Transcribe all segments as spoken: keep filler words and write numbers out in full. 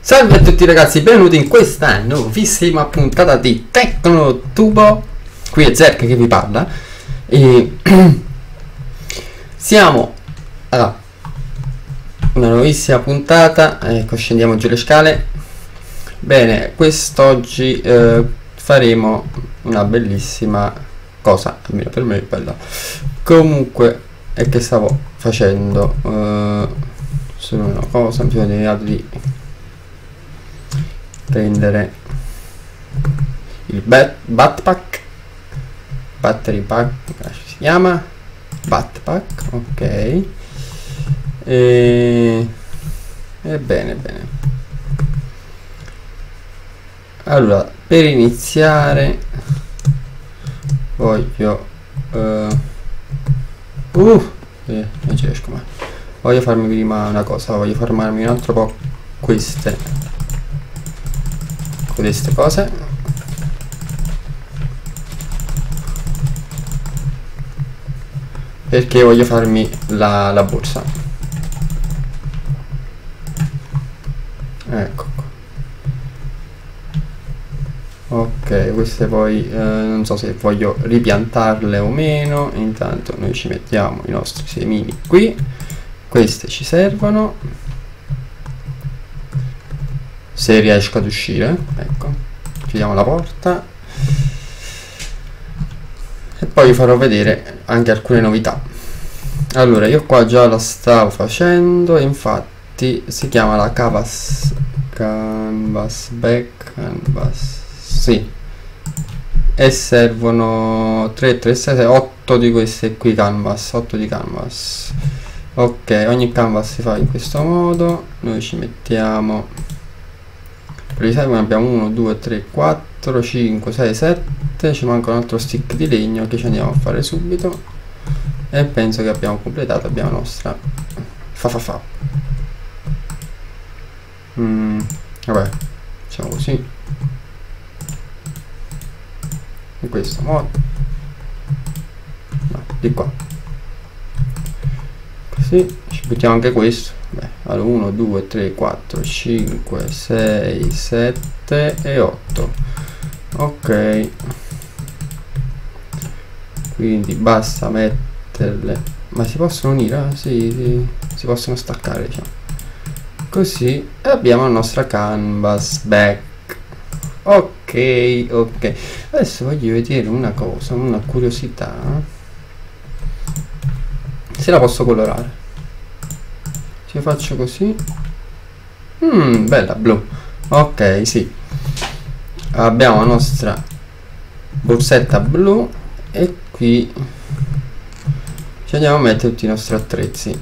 Salve a tutti ragazzi, benvenuti in questa nuovissima puntata di Tecnotubo. Qui è Zerk che vi parla e siamo allora, una nuovissima puntata. Ecco, scendiamo giù le scale. Bene, quest'oggi eh, faremo una bellissima cosa, almeno per me è bella. Comunque è che stavo facendo eh, solo una cosa, mi sono dimenticato di prendere il bat backpack, battery pack, si chiama backpack, ok. E ebbene bene, allora per iniziare voglio uh, uh eh, non ci riesco mai. Voglio farmi prima una cosa, voglio farmarmi un altro po' queste queste cose, perché voglio farmi la, la borsa. Ecco qua. Ok, queste poi eh, non so se voglio ripiantarle o meno. Intanto noi ci mettiamo i nostri semini qui, queste ci servono se riesco ad uscire. Ecco, chiudiamo la porta e poi vi farò vedere anche alcune novità. Allora, io qua già la stavo facendo, infatti si chiama la canvas canvas back canvas, sì, e servono tre, tre, sei, sei, otto di queste qui canvas, otto di canvas. Ok, ogni canvas si fa in questo modo. Noi ci mettiamo, per i servono abbiamo uno, due, tre, quattro, cinque, sei, sette, ci manca un altro stick di legno che ci andiamo a fare subito e penso che abbiamo completato, abbiamo la nostra fa fa fa. Mm, vabbè, facciamo così, in questo modo, no, di qua, così, ci mettiamo anche questo. Beh, allora uno, due, tre, quattro, cinque, sei, sette e otto. Ok, quindi basta metterle, ma si possono unire? Ah, sì, sì, si possono staccare, diciamo. Così, e abbiamo la nostra canvas back. Ok, ok. Adesso voglio vedere una cosa, una curiosità. Se la posso colorare. Se faccio così, mm, bella blu. Ok, sì, abbiamo la nostra borsetta blu e qui ci andiamo a mettere tutti i nostri attrezzi.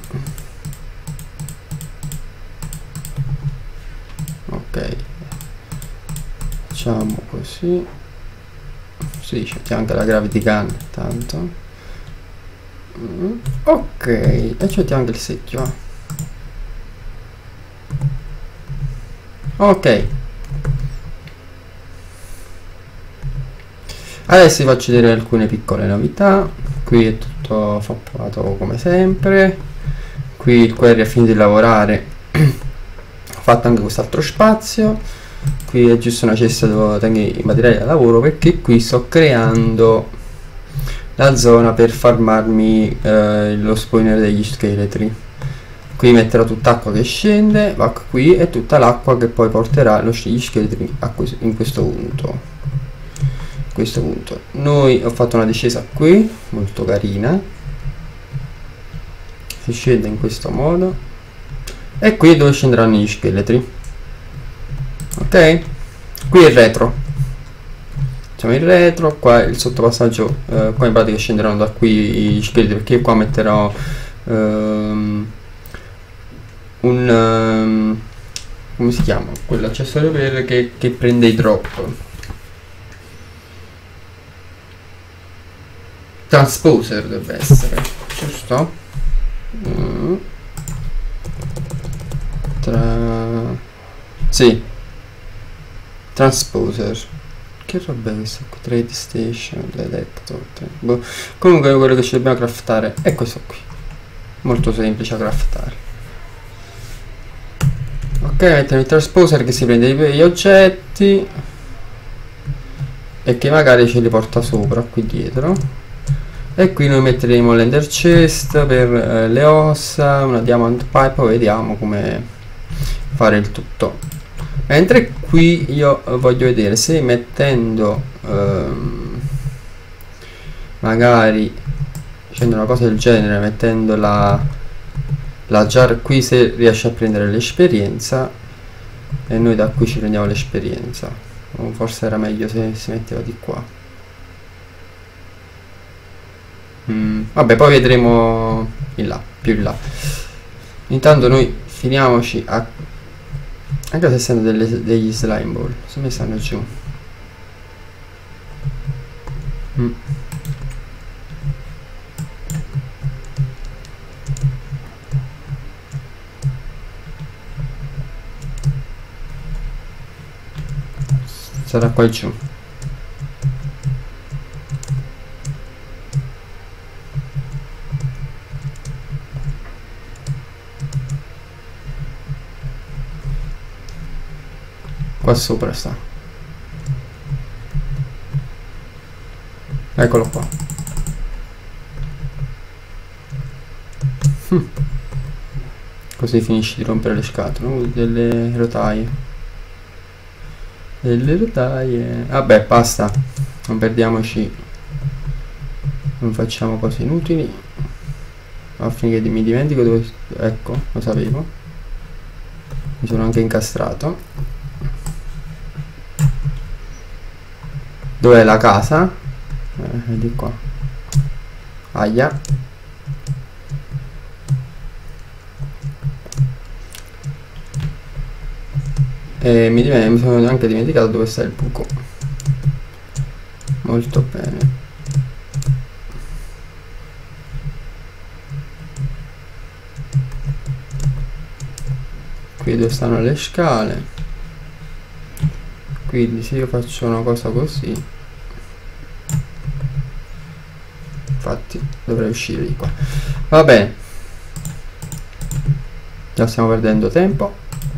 Ok, facciamo così, sì, ci mettiamo anche la gravity gun tanto. Mm, ok, e ci mettiamo anche il secchio. Ok, adesso vi faccio vedere alcune piccole novità. Qui è tutto fatto come sempre, qui il query ha finito di lavorare, ho fatto anche quest'altro spazio, qui è giusto una cesta dove tengo i materiali da lavoro, perché qui sto creando la zona per farmarmi eh, lo spawner degli scheletri. Qui metterò tutta acqua che scende, va qui, e tutta l'acqua che poi porterà gli scheletri a questo, in questo punto. Questo punto. Noi ho fatto una discesa qui, molto carina. Si scende in questo modo. E qui è dove scenderanno gli scheletri. Ok? Qui è il retro. Facciamo il retro, qua il sottopassaggio, eh, qua in pratica scenderanno da qui gli scheletri, perché io qua metterò... Ehm, un um, come si chiama quell'accessorio per che, che prende i drop, transposer deve essere, giusto? Mm. Tra... sì, transposer, che roba è questo? Trade station, detector, boh. Comunque quello che ci dobbiamo craftare è questo qui, molto semplice a craftare. Ok, mettiamo il transposer che si prende gli oggetti e che magari ce li porta sopra qui dietro, e qui noi metteremo l'ender chest per eh, le ossa, una diamond pipe, poi vediamo come fare il tutto. Mentre qui io voglio vedere se mettendo ehm, magari facendo una cosa del genere, mettendo la, la jar qui, se riesce a prendere l'esperienza, e noi da qui ci prendiamo l'esperienza. O forse era meglio se si metteva di qua. Mm, vabbè, poi vedremo in là, più in là. Intanto noi finiamoci a... anche se stanno delle, degli slime ball, se mi stanno giù. Mm. Sarà qua giù. Qua sopra sta. Eccolo qua. Hm. Così finisci di rompere le scatole, no? Delle rotaie. Delle rotaie. Vabbè, basta. Non perdiamoci. Non facciamo cose inutili. Affinché mi dimentico dove... Ecco, lo sapevo. Mi sono anche incastrato. Dov'è la casa? Eh, di qua. Aia. E mi, mi sono anche dimenticato dove sta il buco. Molto bene. Qui dove stanno le scale. Quindi se io faccio una cosa così, infatti dovrei uscire di qua. Va bene, già stiamo perdendo tempo.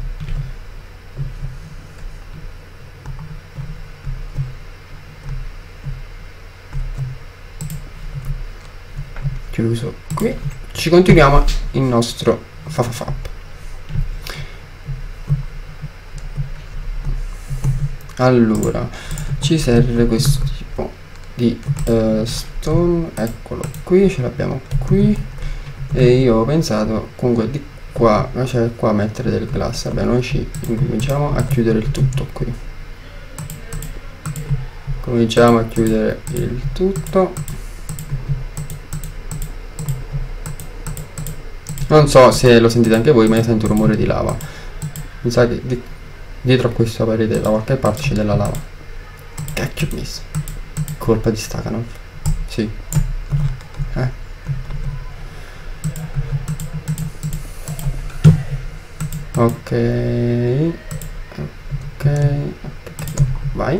Chiuso qui, ci continuiamo il nostro fafafap. Allora, ci serve questo tipo di uh, stone, eccolo qui, ce l'abbiamo qui, e io ho pensato comunque di qua, cioè qua mettere del glass. Vabbè, noi ci cominciamo a chiudere il tutto qui. Cominciamo a chiudere il tutto. Non so se lo sentite anche voi, ma io sento un rumore di lava. Mi sa che di dietro a questa parete da qualche parte c'è della lava. Cacchio ho messo. Colpa di Stakhanov. Sì. Eh. Ok. Ok. Vai.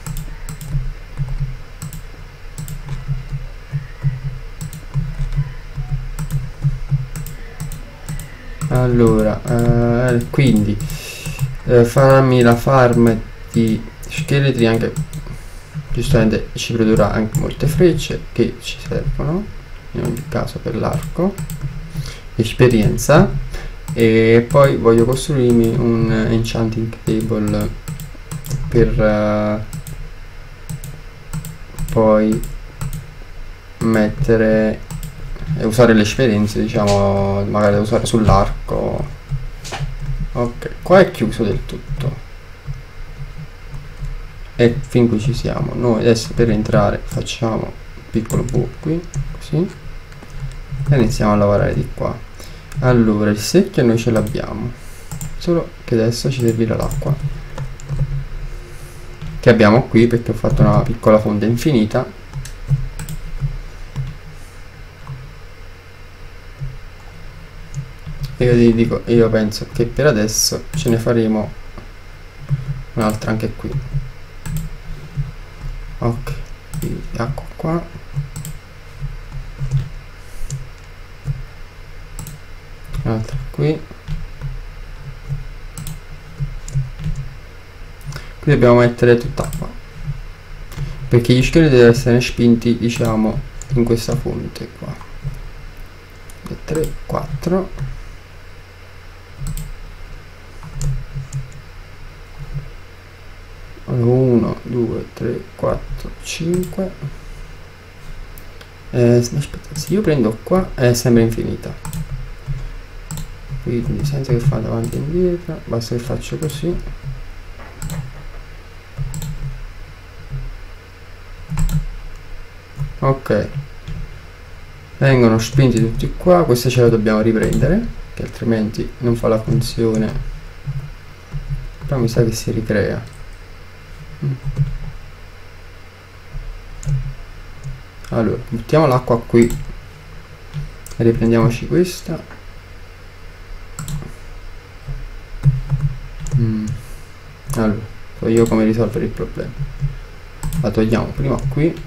Allora, eh, quindi eh, farmi la farm di scheletri, anche giustamente ci produrrà anche molte frecce che ci servono in ogni caso per l'arco, esperienza, e poi voglio costruirmi un enchanting table per uh, poi mettere e usare le esperienze, diciamo, magari da usare sull'arco. Ok, qua è chiuso del tutto e fin qui ci siamo. Noi adesso per entrare facciamo un piccolo buco qui, così, e iniziamo a lavorare di qua. Allora, il secchio noi ce l'abbiamo, solo che adesso ci servirà l'acqua che abbiamo qui, perché ho fatto una piccola fonte infinita. Io ti dico, io penso che per adesso ce ne faremo un'altra anche qui. Ok, quindi acqua qua. Un'altra qui. qui dobbiamo mettere tutta acqua, perché gli scheletri devono essere spinti, diciamo, in questa fonte qua. tre, quattro. uno, due, tre, quattro, cinque. Eh, aspetta, se io prendo qua è sempre infinita, quindi senza che fate avanti e indietro, basta che faccio così. Ok, vengono spinti tutti qua, questa ce la dobbiamo riprendere, che altrimenti non fa la funzione, però mi sa che si ricrea. mm. Allora, buttiamo l'acqua qui e riprendiamoci questa. mm. Allora, so io come risolvere il problema. La togliamo prima qui,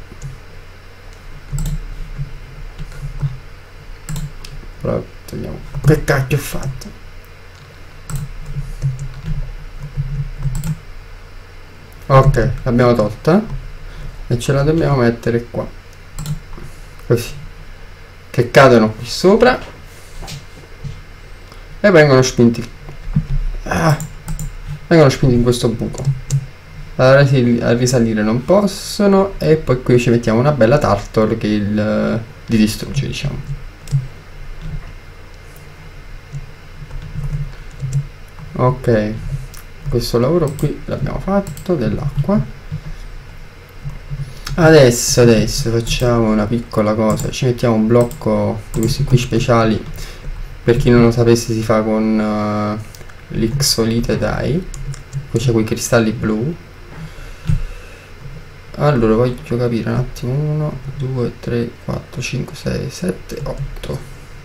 però togliamo. Che cacchio ho fatto? Ok, l'abbiamo tolta e ce la dobbiamo mettere qua, così, che cadono qui sopra e vengono spinti ah, vengono spinti in questo buco. A risalire non possono, e poi qui ci mettiamo una bella turtle che il, li distrugge, diciamo. Ok, questo lavoro qui l'abbiamo fatto dell'acqua. Adesso, adesso facciamo una piccola cosa, ci mettiamo un blocco di questi qui speciali, per chi non lo sapesse si fa con uh, l'Ixolite Dye, poi c'è quei cristalli blu. Allora voglio capire un attimo, uno, due, tre, quattro, cinque, sei, sette, otto.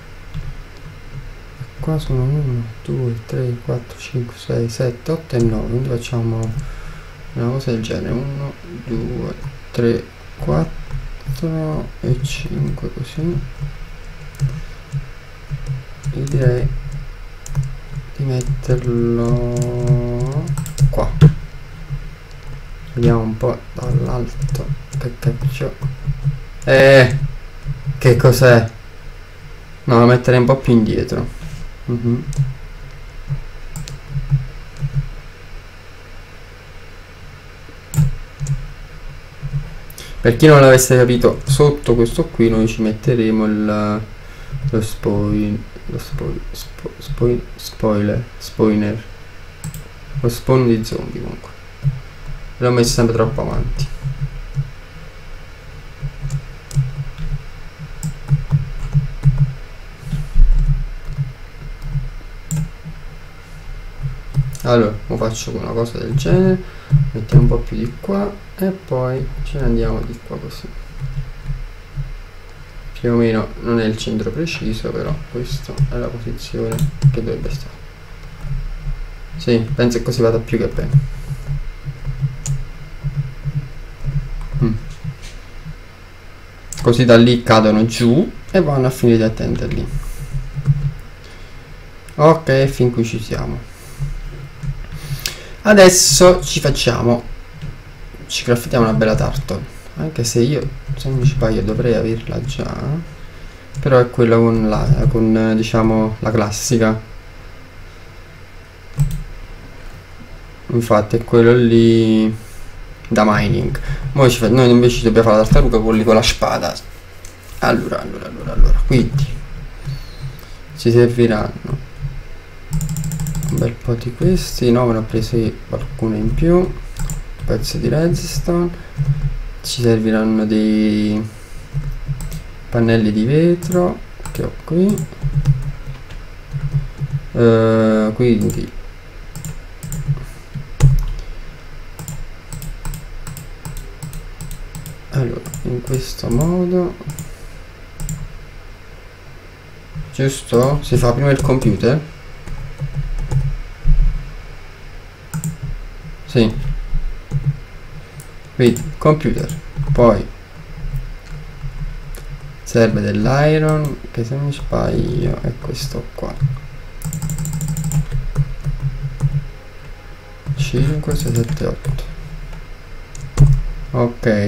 Qua sono uno, due, tre, quattro, cinque, sei, sette, otto e nove, quindi facciamo una cosa del genere, uno, due, tre, quattro e cinque, così. E direi di metterlo qua. Vediamo un po' dall'alto che cacchio. Eh, che cos'è? No, lo metterei un po' più indietro. Mm-hmm. Per chi non l'avesse capito, sotto questo qui noi ci metteremo il, lo spoil, lo spoil, spo, spoil, spoiler, spoiler, lo spawn di zombie. Comunque l'ho messo sempre troppo avanti. Allora, lo faccio con una cosa del genere, mettiamo un po' più di qua e poi ce ne andiamo di qua così. Più o meno non è il centro preciso, però questa è la posizione che dovrebbe stare. Sì, penso che così vada più che bene. Mm. Così da lì cadono giù e vanno a finire di attendere lì. Ok, fin qui ci siamo. Adesso ci facciamo, ci craftiamo una bella turtle, anche se io, se non mi sbaglio, dovrei averla già, però è quella con la, con, diciamo, la classica. Infatti è quello lì da mining. Noi, ci fa, noi invece ci dobbiamo fare la tartaruga con, lì, con la spada. Allora, allora, allora, allora, quindi ci serviranno un bel po' di questi. No, me ne ho presi qualcuno in più. Un pezzo di redstone. Ci serviranno dei pannelli di vetro che ho qui. Uh, quindi allora, in questo modo, giusto? Si fa prima il computer? Sì, quindi computer, poi serve dell'iron, che se non mi sbaglio è questo qua. cinque, sei, sette, otto. Ok,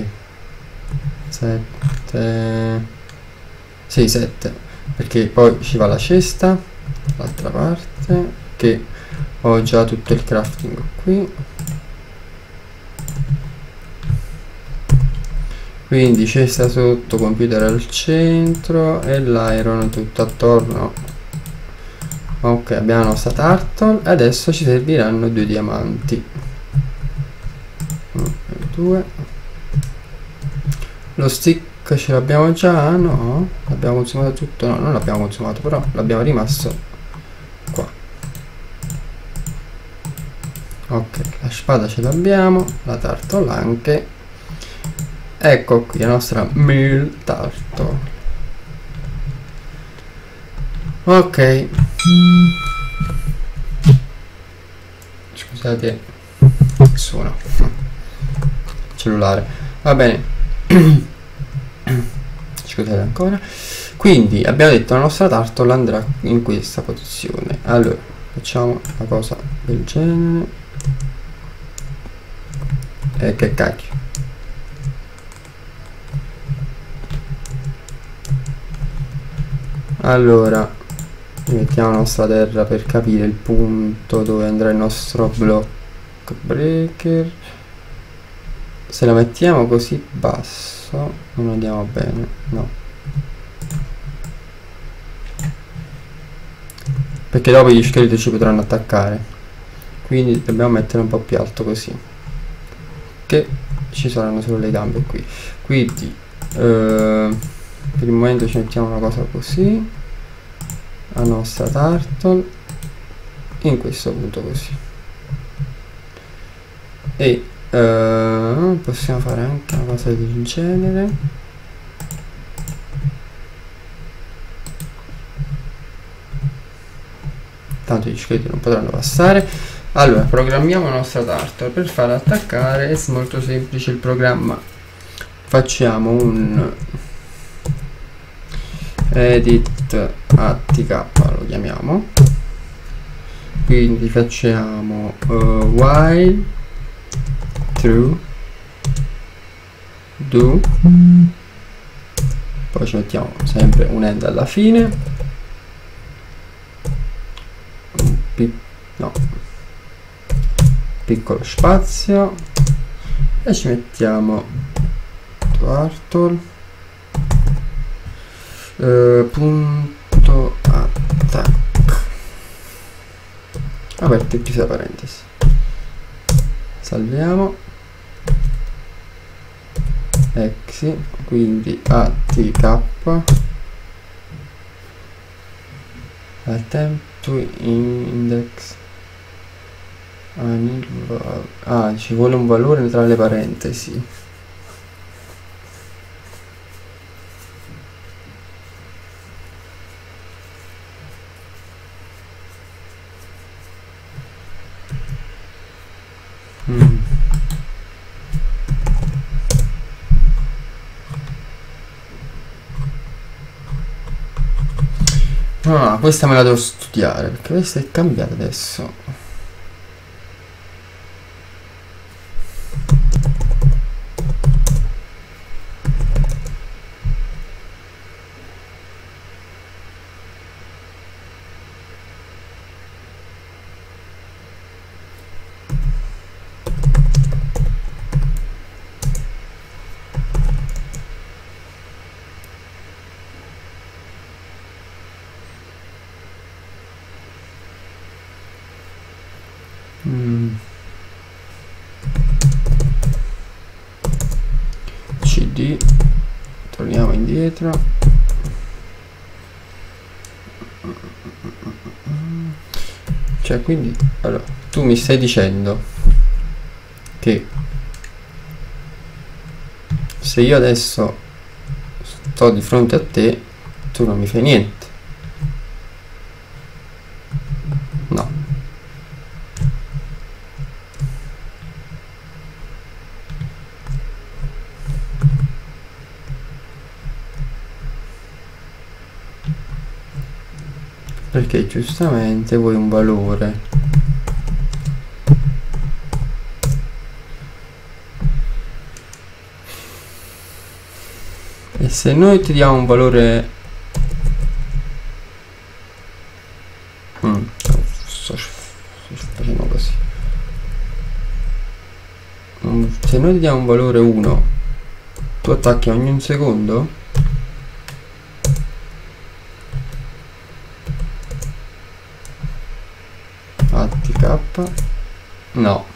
sette, sì, sette, perché poi ci va la cesta, l'altra parte, che ho già tutto il crafting qui. Quindi cesta sotto, computer al centro e l'iron tutto attorno. Ok, abbiamo la nostra turtle e adesso ci serviranno due diamanti. uno e due. Lo stick ce l'abbiamo già? No? L'abbiamo consumato tutto? No, non l'abbiamo consumato, però l'abbiamo rimasto qua. Ok, la spada ce l'abbiamo, la turtle anche. Ecco qui la nostra mill turtle. Ok. Scusate, suona cellulare. Va bene. Scusate ancora. Quindi abbiamo detto la nostra turtle andrà in questa posizione. Allora facciamo una cosa del genere. E eh, che cacchio. Allora mettiamo la nostra terra per capire il punto dove andrà il nostro block breaker. Se la mettiamo così basso non andiamo bene, no, perché dopo gli scheletri ci potranno attaccare, quindi dobbiamo mettere un po' più alto così che ci saranno solo le gambe qui. Quindi eh, per il momento ci mettiamo una cosa così, la nostra turtle in questo punto così, e uh, possiamo fare anche una cosa del genere. Tanto gli scheletri non potranno passare. Allora programmiamo la nostra turtle per far attaccare. È molto semplice il programma. Facciamo un edit atk, lo chiamiamo, quindi facciamo uh, while true do, poi ci mettiamo sempre un end alla fine, un pic no, piccolo spazio, e ci mettiamo turtle Uh, punto attack aperti e chiusa parentesi, salviamo, exit, quindi atk attempt to index ah, ci vuole un valore tra le parentesi. Mm. Ah, questa me la devo studiare perché questa è cambiata adesso. Mm. cd, torniamo indietro, cioè quindi allora tu mi stai dicendo che se io adesso sto di fronte a te tu non mi fai niente? No. Perché giustamente vuoi un valore E se noi ti diamo un valore mm, sto, sto facendo così, mm, se noi ti diamo un valore uno, tu attacchi ogni un secondo? A T K no.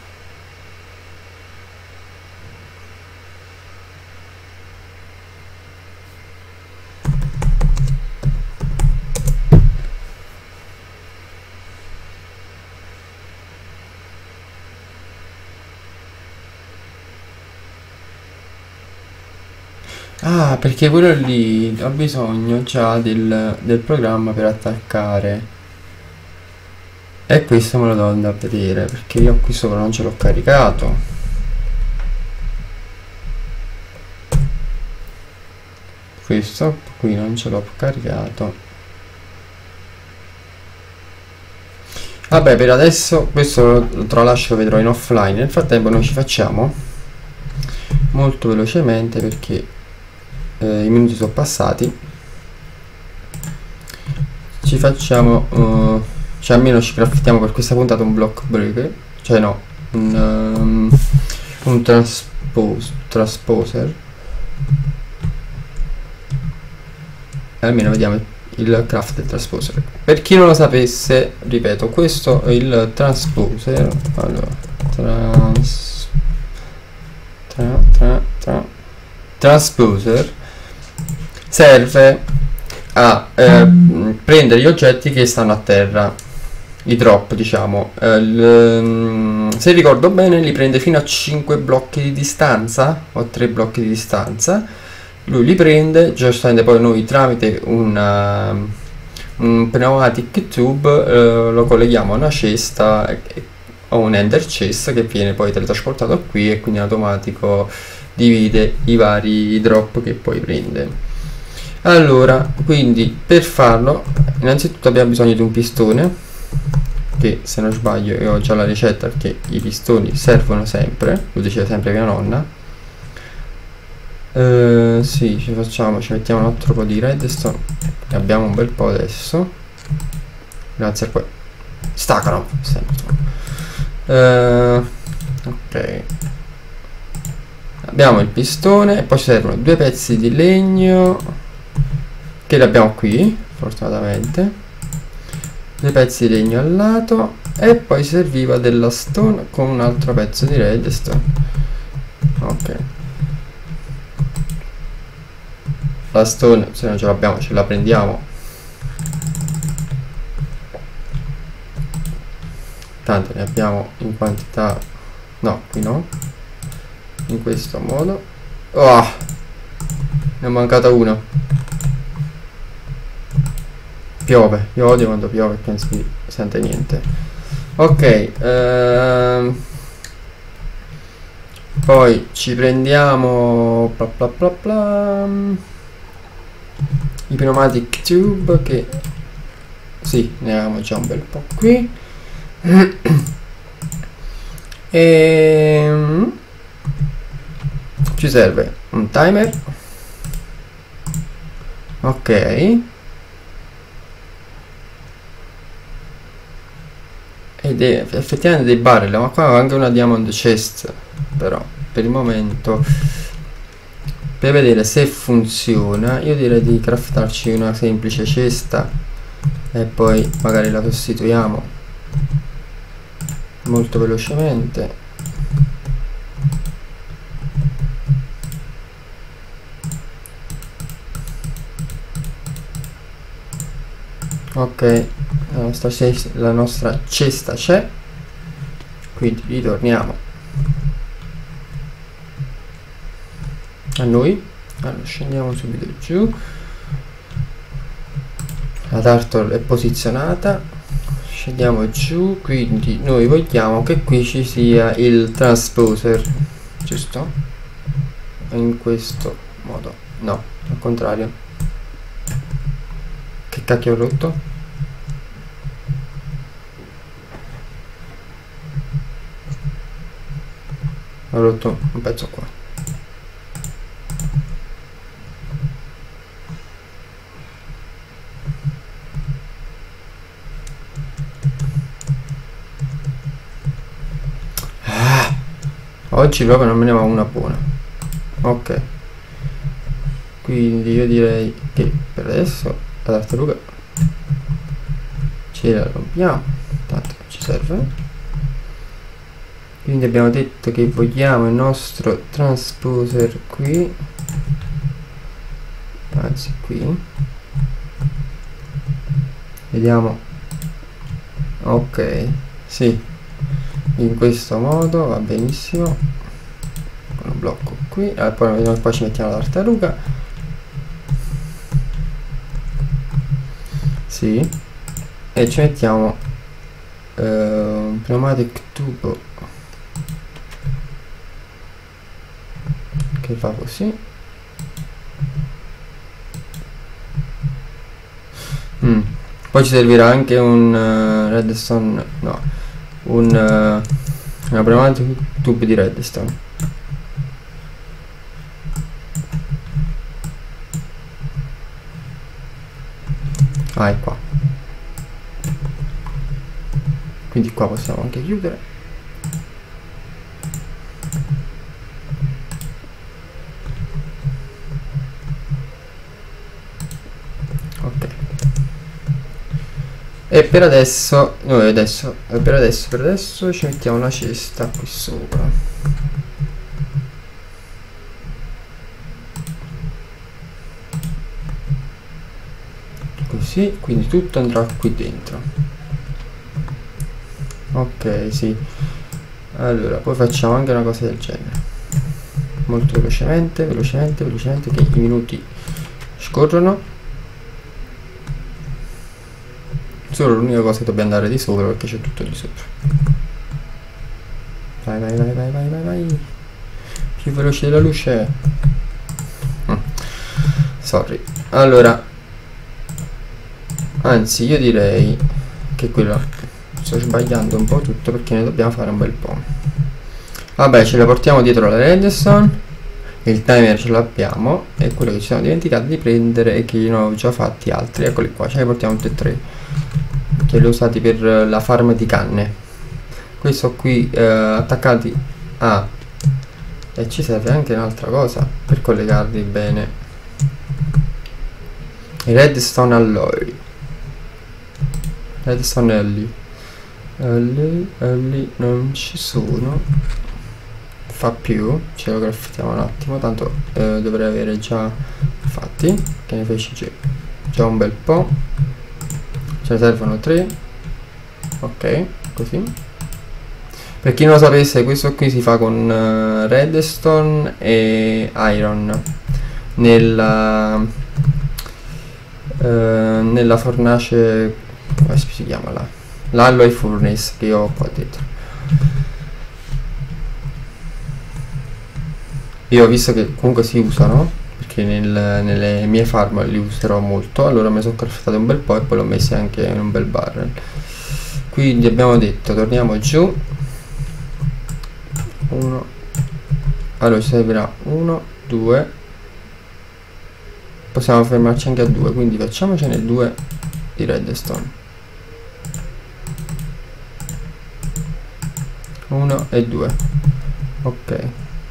Ah, perché quello lì ho bisogno già del, del programma per attaccare. E questo me lo devo andare a vedere, perché io qui sopra non ce l'ho caricato. Questo qui non ce l'ho caricato. Vabbè, per adesso questo lo tralascio, lo vedrò in offline. Nel frattempo noi ci facciamo molto velocemente, perché eh, i minuti sono passati. Ci facciamo uh, cioè almeno ci craftiamo per questa puntata un block breaker, cioè no, un, um, un transpose, transposer. E almeno vediamo il craft del transposer. Per chi non lo sapesse, ripeto, questo è il transposer. Allora, trans, tra, tra, tra, transposer serve a eh, prendere gli oggetti che stanno a terra, i drop, diciamo. Eh, l, se ricordo bene, li prende fino a cinque blocchi di distanza o tre blocchi di distanza. Lui li prende, giustamente poi noi tramite una, un pneumatic tube eh, lo colleghiamo a una cesta o un ender chest che viene poi teletrasportato qui, e quindi in automatico divide i vari drop che poi prende. Allora, quindi per farlo innanzitutto abbiamo bisogno di un pistone, che se non sbaglio io ho già la ricetta, perché i pistoni servono sempre, lo diceva sempre mia nonna. Uh, sì, ci facciamo, ci mettiamo un altro po' di redstone, ne abbiamo un bel po' adesso, grazie a poi staccano uh, ok, abbiamo il pistone, poi ci servono due pezzi di legno che li abbiamo qui fortunatamente, due pezzi di legno al lato, e poi serviva della stone con un altro pezzo di redstone. Ok, la stone se non ce l'abbiamo ce la prendiamo, tanto ne abbiamo in quantità, no, qui no, in questo modo. Oh, ne è mancata una. Piove, io odio quando piove e non si sente niente. Ok, ehm, poi ci prendiamo bla bla bla bla, i pneumatic tube, che sì, ne avevamo già un bel po' qui. E ci serve un timer, ok, ed è effettivamente dei barrel, ma qua ho anche una diamond chest, però per il momento, per vedere se funziona, io direi di craftarci una semplice cesta e poi magari la sostituiamo molto velocemente. Ok, la nostra cesta, la nostra cesta c'è, quindi ritorniamo a noi. Allora scendiamo subito giù, la turtle è posizionata, scendiamo giù, quindi noi vogliamo che qui ci sia il transposer, giusto? In questo modo, no, al contrario. Che cacchio ho rotto? Ho rotto un pezzo qua. Oggi proprio non me ne va una buona. Ok, quindi io direi che per adesso la tartaruga ce la rompiamo, tanto non ci serve. Quindi abbiamo detto che vogliamo il nostro transposer qui, anzi qui, vediamo. Ok, sì, in questo modo va benissimo, con un blocco qui, e poi, poi ci mettiamo la tartaruga, sì, e ci mettiamo uh, un pneumatic tubo che fa così. Mm. Poi ci servirà anche un uh, redstone, no, un uh, una pneumatic tube di redstone. Ah, è qua. Quindi qua possiamo anche chiudere. Ok. E per adesso, noi adesso, per adesso, per adesso ci mettiamo una cesta qui sopra. Così, quindi tutto andrà qui dentro. Ok, sì. Allora, poi facciamo anche una cosa del genere. Molto velocemente, velocemente, velocemente, che i minuti scorrono. Solo l'unica cosa che dobbiamo andare di sopra, perché c'è tutto di sopra. Vai, vai, vai, vai, vai, vai, vai. Più veloce della luce. Mm. Sorry. Allora, anzi, io direi che quello sto sbagliando un po' tutto, perché ne dobbiamo fare un bel po'. Vabbè, ce la portiamo dietro la redstone. Il timer ce l'abbiamo, e quello che ci siamo dimenticati di prendere e che io non ho già fatti altri, eccoli qua, ce ne portiamo tutti e tre, che li ho usati per la farm di canne. Questo qui eh, attaccati a, e ci serve anche un'altra cosa per collegarli bene, i redstone alloy, redstone alloy, alloy, alloy non ci sono. Fa più, ce lo craftiamo un attimo, tanto eh, dovrei avere già fatti, che ne feci già un bel po'. Ce ne servono tre. Ok, così. Per chi non lo sapesse, questo qui si fa con uh, redstone e iron nella uh, nella fornace, come si chiama là? L'alloy furnace che ho qua dietro. Io ho visto che comunque si usano, perché nel, nelle mie farm li userò molto, allora mi sono craftato un bel po' e poi l'ho messi anche in un bel barrel. Quindi abbiamo detto, torniamo giù. Uno. Allora ci servirà uno, due. Possiamo fermarci anche a due, quindi facciamocene due di redstone. Uno e due. Ok.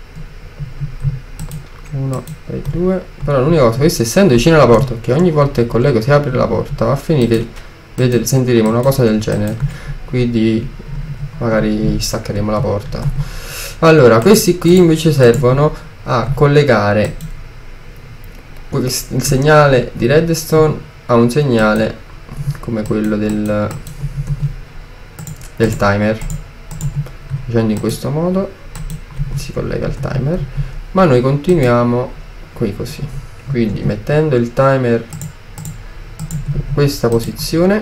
uno e due. Però l'unica cosa, questo essendo vicino alla porta, perché ogni volta che collego si apre la porta, va a finire, vedete, sentiremo una cosa del genere, quindi magari staccheremo la porta. Allora, questi qui invece servono a collegare il segnale di redstone a un segnale come quello del del timer. Facendo in questo modo si collega al timer, ma noi continuiamo qui così, quindi mettendo il timer in questa posizione,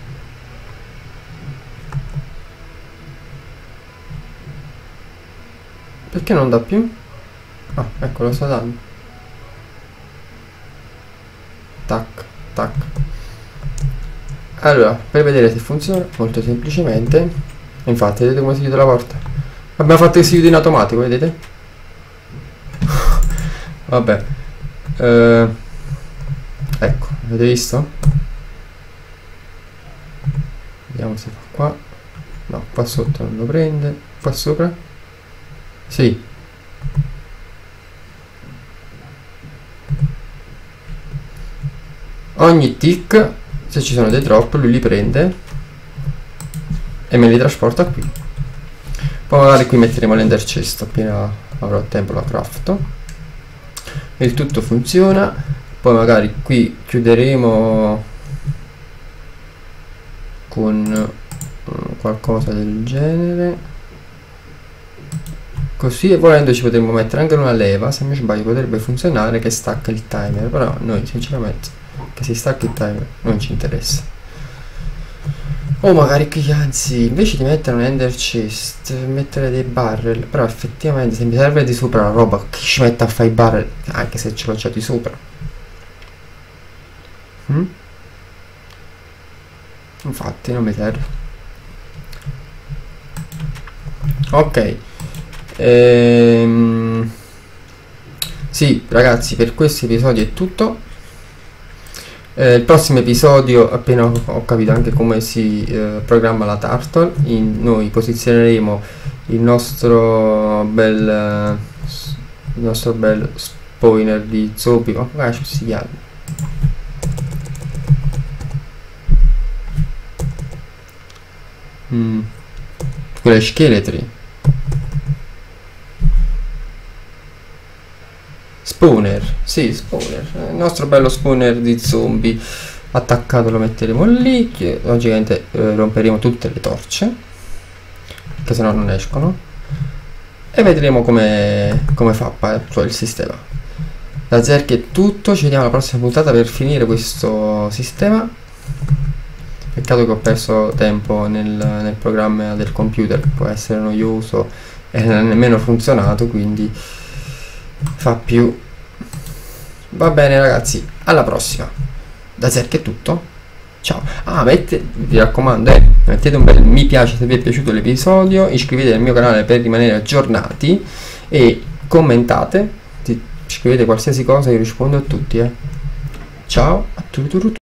perché non dà più? Ah, ecco, lo sta dando. Tac, tac. Allora, per vedere se funziona, molto semplicemente, infatti vedete come si chiude la porta? Abbiamo fatto che si chiude in automatico, vedete? Vabbè, eh, ecco, avete visto? Vediamo se fa qua. No, qua sotto non lo prende. Qua sopra? Sì. Ogni tick, se ci sono dei drop, lui li prende e me li trasporta qui. Poi magari qui metteremo l'ender chest appena avrò tempo, la crafto. E il tutto funziona. Poi magari qui chiuderemo con uh, qualcosa del genere. Così, e volendo ci potremmo mettere anche una leva, se mi sbaglio potrebbe funzionare, che stacca il timer, però noi sinceramente che si stacca il timer non ci interessa. O magari qui, anzi, invece di mettere un ender chest, mettere dei barrel, però effettivamente se mi serve di sopra la roba, chi ci mette a fare i barrel, anche se ce l'ho già di sopra. Mm? Infatti non mi serve. Ok. Ehm, sì, ragazzi, per questo episodio è tutto. Eh, il prossimo episodio, appena ho, ho capito anche come si eh, programma la turtle, in, noi posizioneremo il nostro bel eh, il nostro bel spawner di zombie. Ma come si chiama? Mm. Quelle scheletri. Spawner, sì, spawner, il nostro bello spawner di zombie attaccato lo metteremo lì, che logicamente eh, romperemo tutte le torce, che sennò non escono, e vedremo come, come fa cioè il sistema. Da Zerk è tutto, ci vediamo alla prossima puntata per finire questo sistema. Peccato che ho perso tempo nel, nel programma del computer, che può essere noioso e non è nemmeno funzionato, quindi fa più. Va bene ragazzi, alla prossima. Da Zerk è tutto, ciao. Ah, mette, vi raccomando, eh, mettete un bel mi piace se vi è piaciuto l'episodio, iscrivetevi al mio canale per rimanere aggiornati e commentate, iscrivete qualsiasi cosa, io rispondo a tutti, eh. Ciao a tutti.